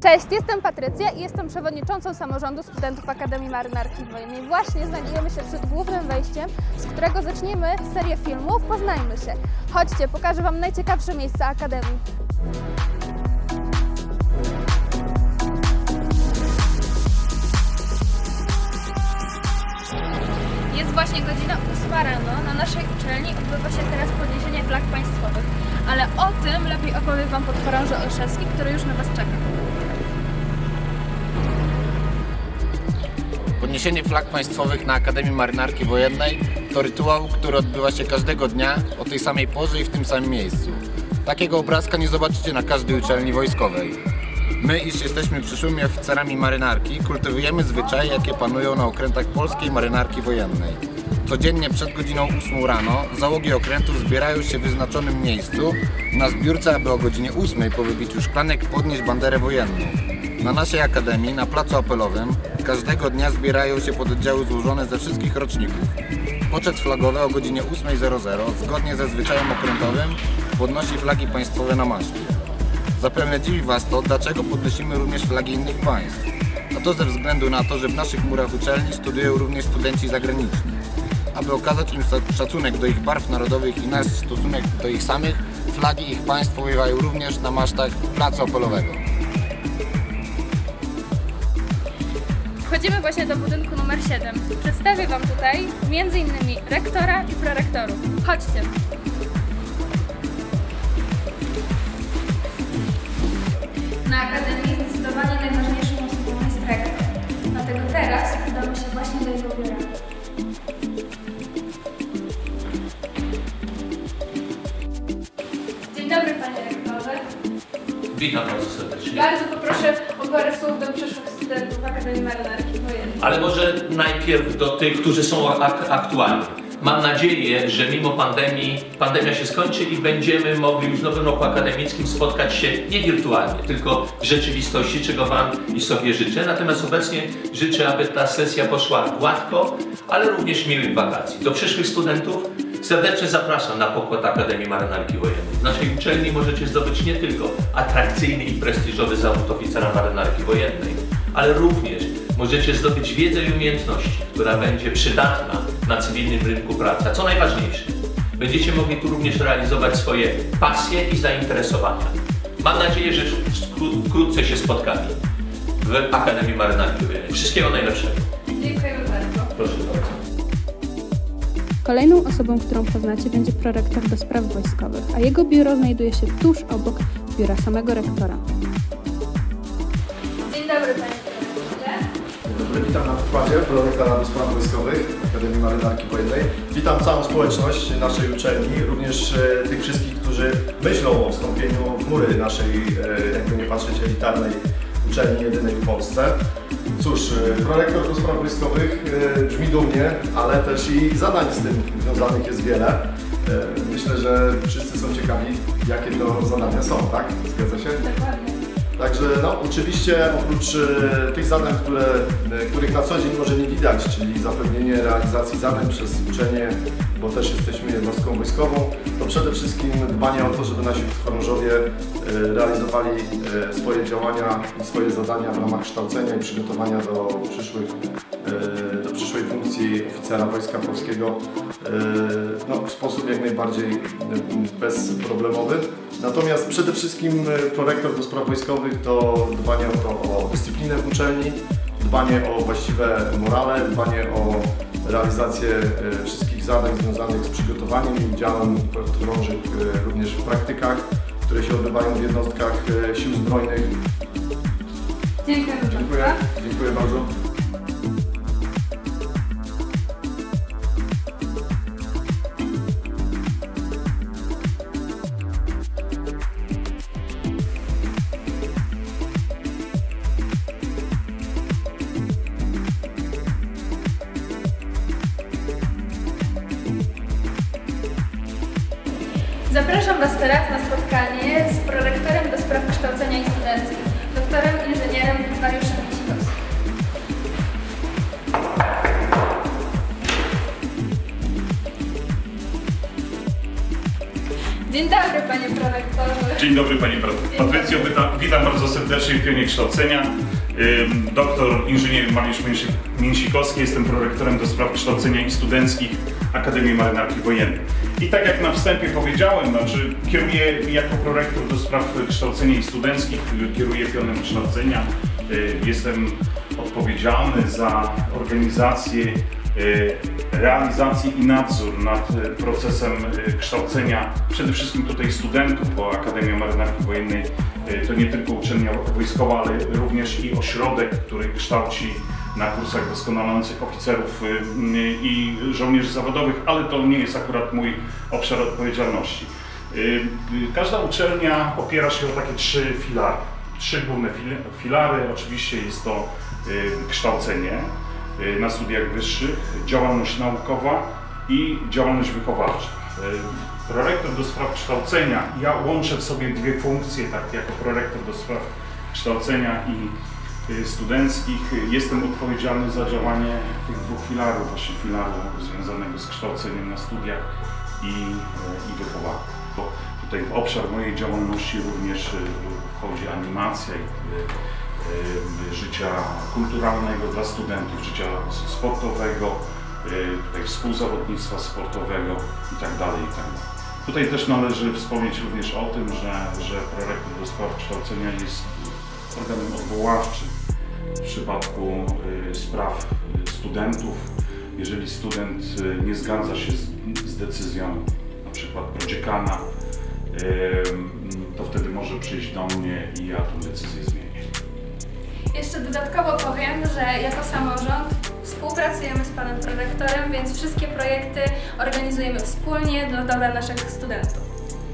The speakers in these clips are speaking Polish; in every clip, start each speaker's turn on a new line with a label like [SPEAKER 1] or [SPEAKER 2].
[SPEAKER 1] Cześć, jestem Patrycja i jestem przewodniczącą samorządu studentów Akademii Marynarki Wojennej. Właśnie znajdujemy się przed głównym wejściem, z którego zaczniemy serię filmów Poznajmy się. Chodźcie, pokażę Wam najciekawsze miejsca Akademii. Jest właśnie godzina 8 rano. Na naszej uczelni odbywa się teraz podniesienie flag państwowych. Ale o tym lepiej opowie Wam podchorąży Olszewski, który już na Was czeka.
[SPEAKER 2] Podniesienie flag państwowych na Akademii Marynarki Wojennej to rytuał, który odbywa się każdego dnia o tej samej porze i w tym samym miejscu. Takiego obrazka nie zobaczycie na każdej uczelni wojskowej. My, iż jesteśmy przyszłymi oficerami marynarki, kultywujemy zwyczaje, jakie panują na okrętach polskiej Marynarki Wojennej. Codziennie przed godziną 8 rano załogi okrętów zbierają się w wyznaczonym miejscu na zbiórce, aby o godzinie 8 po wybiciu szklanek podnieść banderę wojenną. Na naszej akademii, na placu apelowym, każdego dnia zbierają się pododdziały złożone ze wszystkich roczników. Poczet flagowy o godzinie 8:00 zgodnie ze zwyczajem okrętowym podnosi flagi państwowe na maszcie. Zapewne dziwi Was to, dlaczego podnosimy również flagi innych państw. A to ze względu na to, że w naszych murach uczelni studiują również studenci zagraniczni. Aby okazać im szacunek do ich barw narodowych i nasz stosunek do ich samych, flagi ich państw powiewają również na masztach placu apelowego.
[SPEAKER 1] Wchodzimy właśnie do budynku numer 7. Przedstawię Wam tutaj m.in. rektora i prorektorów. Chodźcie. Na Akademii zdecydowanie najważniejszą osobą jest rektor. Dlatego teraz udamy się właśnie do jego biura. Dzień dobry, panie rektorze.
[SPEAKER 3] Witam bardzo serdecznie.
[SPEAKER 1] Bardzo poproszę o parę słów do przyszłych studentów Akademii Marynarki Wojennej.
[SPEAKER 3] Ale może najpierw do tych, którzy są aktualni. Mam nadzieję, że mimo pandemii, pandemia się skończy i będziemy mogli już w nowym roku akademickim spotkać się nie wirtualnie, tylko w rzeczywistości, czego Wam i sobie życzę. Natomiast obecnie życzę, aby ta sesja poszła gładko, ale również miłych wakacji. Do przyszłych studentów serdecznie zapraszam na pokład Akademii Marynarki Wojennej. W naszej uczelni możecie zdobyć nie tylko atrakcyjny i prestiżowy zawód oficera Marynarki Wojennej, ale również możecie zdobyć wiedzę i umiejętności, która będzie przydatna na cywilnym rynku pracy. A co najważniejsze, będziecie mogli tu również realizować swoje pasje i zainteresowania. Mam nadzieję, że wkrótce się spotkamy w Akademii Marynarki Wojennej. Wszystkiego najlepszego.
[SPEAKER 1] Dziękujemy bardzo.
[SPEAKER 3] Proszę bardzo.
[SPEAKER 1] Kolejną osobą, którą poznacie, będzie prorektor do spraw wojskowych, a jego biuro znajduje się tuż obok biura samego rektora. Dzień dobry, panie prezesie.
[SPEAKER 4] Dzień dobry, witam na pokładzie prorektora do spraw wojskowych Akademii Marynarki Wojennej. Witam całą społeczność naszej uczelni, również tych wszystkich, którzy myślą o wstąpieniu w mury naszej, jakby nie patrzeć, elitarnej uczelni, jedynej w Polsce. Cóż, prorektor do spraw wojskowych brzmi dumnie, ale też i zadań z tym związanych jest wiele. Myślę, że wszyscy są ciekawi, jakie to zadania są, tak? Zgadza się?
[SPEAKER 1] Dokładnie.
[SPEAKER 4] Także no, oczywiście oprócz tych zadań, których na co dzień może nie widać, czyli zapewnienie realizacji zadań przez uczelnię, bo też jesteśmy jednostką wojskową, to przede wszystkim dbanie o to, żeby nasi podchorążowie realizowali swoje działania i swoje zadania w ramach kształcenia i przygotowania do przyszłej funkcji oficera Wojska Polskiego no, w sposób jak najbardziej bezproblemowy. Natomiast przede wszystkim prorektor do spraw wojskowych to dbanie o dyscyplinę w uczelni, dbanie o właściwe morale, dbanie o realizację wszystkich zadań związanych z przygotowaniem i udziałem podchorążych również w praktykach, które się odbywają w jednostkach Sił Zbrojnych.
[SPEAKER 1] Dziękuję.
[SPEAKER 4] Dziękuję bardzo.
[SPEAKER 1] Zapraszam Was teraz na spotkanie z prorektorem do spraw kształcenia i studenckich, doktorem inżynierem Mariuszem Misikowskim. Dzień dobry, panie prorektorze.
[SPEAKER 5] Dzień dobry Pani Patrycjo, witam bardzo serdecznie w Pionie Kształcenia. Doktor inżynier Mariusz Mięsikowski, jestem prorektorem do spraw kształcenia i studenckich Akademii Marynarki Wojennej. I tak jak na wstępie powiedziałem, znaczy kieruję jako prorektor do spraw kształcenia i studenckich, kieruję Pionem Kształcenia. Jestem odpowiedzialny za organizację, realizację i nadzór nad procesem kształcenia przede wszystkim tutaj studentów, bo Akademia Marynarki Wojennej to nie tylko uczelnia wojskowa, ale również i ośrodek, który kształci na kursach doskonalących oficerów i żołnierzy zawodowych, ale to nie jest akurat mój obszar odpowiedzialności. Każda uczelnia opiera się o takie trzy główne filary. Oczywiście jest to kształcenie na studiach wyższych, działalność naukowa i działalność wychowawcza. Prorektor do spraw kształcenia, ja łączę w sobie dwie funkcje, tak jako prorektor do spraw kształcenia i studenckich. Jestem odpowiedzialny za działanie tych dwóch filarów, właśnie filaru związanego z kształceniem na studiach i wychowaniem. Tutaj w obszar mojej działalności również wchodzi animacja życia kulturalnego dla studentów, życia sportowego, tutaj współzawodnictwa sportowego itd. Tutaj też należy wspomnieć również o tym, że prorektor do spraw kształcenia jest organem odwoławczym w przypadku spraw studentów. Jeżeli student nie zgadza się z decyzją na przykład prodziekana, to wtedy może przyjść do mnie i ja tę decyzję zmienię.
[SPEAKER 1] Jeszcze dodatkowo powiem, że jako samorząd współpracujemy z panem prorektorem, więc wszystkie projekty organizujemy wspólnie dla dobra naszych studentów.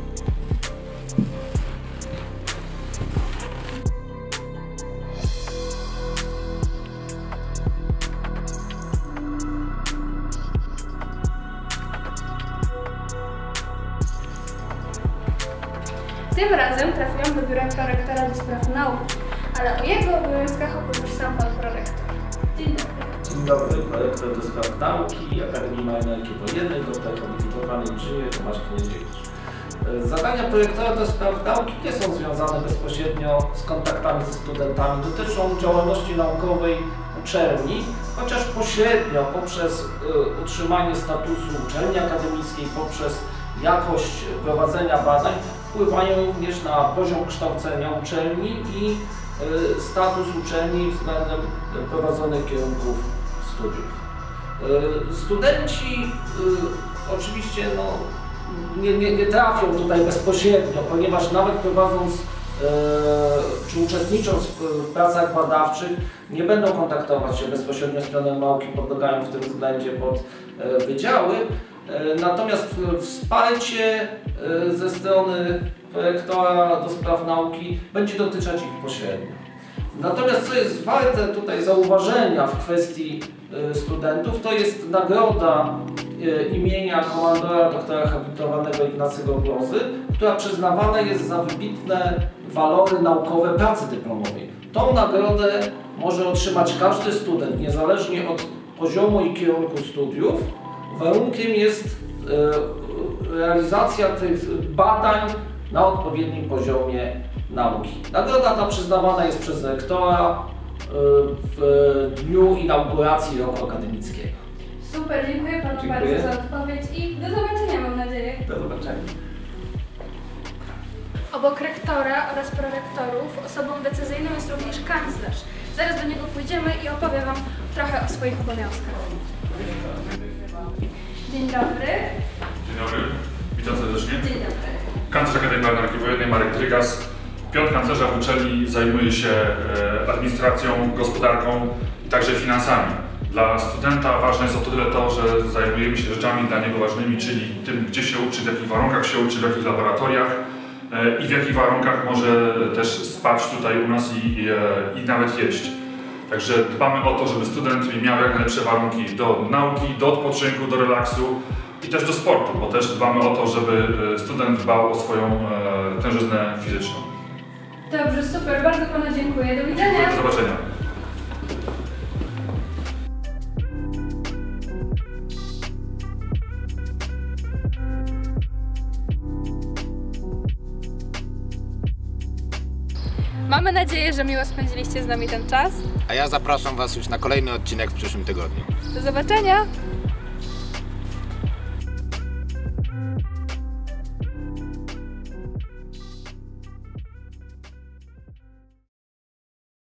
[SPEAKER 1] Tym razem trafiłam do biura prorektora do spraw nauki, ale o jego obowiązkach opowie sam pan prorektor. Dzień dobry.
[SPEAKER 6] Dzień dobry, prorektor do spraw nauki Akademii Marynarki Wojennej, doktor habilitowany inżynier Tomasz Kniezdziewicz. Zadania prorektora do spraw nauki nie są związane bezpośrednio z kontaktami ze studentami, dotyczą działalności naukowej uczelni, chociaż pośrednio poprzez utrzymanie statusu uczelni akademickiej, poprzez jakość prowadzenia badań wpływają również na poziom kształcenia uczelni i status uczelni względem prowadzonych kierunków studiów. Studenci oczywiście nie trafią tutaj bezpośrednio, ponieważ nawet prowadząc czy uczestnicząc w pracach badawczych nie będą kontaktować się bezpośrednio z pionem nauki, podlegają w tym względzie pod wydziały. Natomiast wsparcie ze strony prorektora do spraw nauki będzie dotyczyć ich pośrednio. Natomiast co jest warte tutaj zauważenia w kwestii studentów, to jest nagroda imienia komandora doktora habilitowanego Ignacego Glozy, która przyznawana jest za wybitne walory naukowe pracy dyplomowej. Tą nagrodę może otrzymać każdy student, niezależnie od poziomu i kierunku studiów. Warunkiem jest realizacja tych badań na odpowiednim poziomie nauki. Nagroda ta przyznawana jest przez rektora w dniu inauguracji roku akademickiego.
[SPEAKER 1] Super, dziękuję panu bardzo za odpowiedź i do zobaczenia, mam nadzieję.
[SPEAKER 6] Do zobaczenia.
[SPEAKER 1] Obok rektora oraz prorektorów osobą decyzyjną jest również kanclerz. Zaraz do niego pójdziemy i opowie wam trochę o swoich obowiązkach. Dzień dobry.
[SPEAKER 7] Dzień dobry, witam serdecznie.
[SPEAKER 1] Dzień dobry.
[SPEAKER 7] Kanclerz Akademii Marynarki Wojennej Marek Drygas. Piotr kanclerza w uczelni zajmuje się administracją, gospodarką i także finansami. Dla studenta ważne jest o tyle to, że zajmujemy się rzeczami dla niego ważnymi, czyli tym, gdzie się uczy, w jakich warunkach się uczy, w jakich laboratoriach i w jakich warunkach może też spać tutaj u nas i nawet jeść. Także dbamy o to, żeby student miał jak najlepsze warunki do nauki, do odpoczynku, do relaksu i też do sportu, bo też dbamy o to, żeby student dbał o swoją tężyznę fizyczną.
[SPEAKER 1] Dobrze, super, bardzo panu dziękuję. Do widzenia.
[SPEAKER 7] Dziękuję, do zobaczenia.
[SPEAKER 1] Mamy nadzieję, że miło spędziliście z nami ten czas.
[SPEAKER 2] A ja zapraszam Was już na kolejny odcinek w przyszłym tygodniu.
[SPEAKER 1] Do zobaczenia!